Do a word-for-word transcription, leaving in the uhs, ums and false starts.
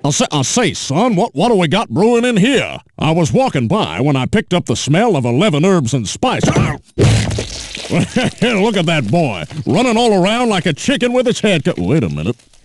I'll say, I'll say, son, what, what do we got brewing in here? I was walking by when I picked up the smell of eleven herbs and spice. Look at that boy, running all around like a chicken with its head cut. Wait a minute.